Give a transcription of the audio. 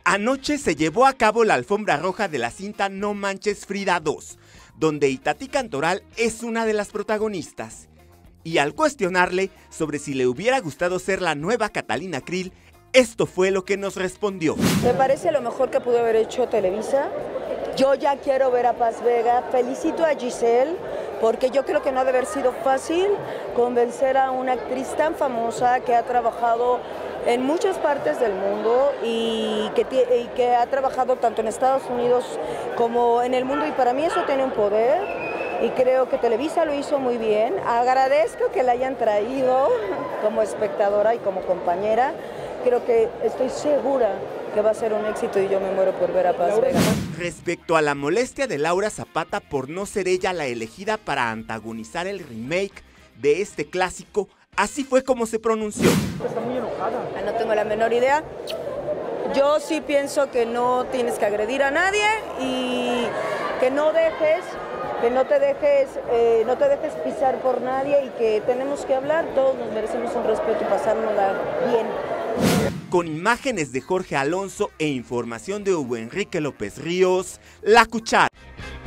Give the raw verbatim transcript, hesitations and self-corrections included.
Anoche se llevó a cabo la alfombra roja de la cinta No Manches Frida dos, donde Itatí Cantoral es una de las protagonistas. Y al cuestionarle sobre si le hubiera gustado ser la nueva Catalina Krill, esto fue lo que nos respondió. Me parece lo mejor que pudo haber hecho Televisa. Yo ya quiero ver a Paz Vega. Felicito a Giselle, porque yo creo que no ha de haber sido fácil convencer a una actriz tan famosa que ha trabajado en muchas partes del mundo y que, y que ha trabajado tanto en Estados Unidos como en el mundo, y para mí eso tiene un poder y creo que Televisa lo hizo muy bien. Agradezco que la hayan traído como espectadora y como compañera. Creo que estoy segura que va a ser un éxito y yo me muero por ver a Paz Vega. Respecto a la molestia de Laura Zapata por no ser ella la elegida para antagonizar el remake de este clásico, así fue como se pronunció. Está muy enojada. No tengo la menor idea. Yo sí pienso que no tienes que agredir a nadie y que no dejes, que no te dejes, eh, no te dejes pisar por nadie y que tenemos que hablar. Todos nos merecemos un respeto y pasárnosla bien. Con imágenes de Jorge Alonso e información de Hugo Enrique López Ríos, La Cuchara.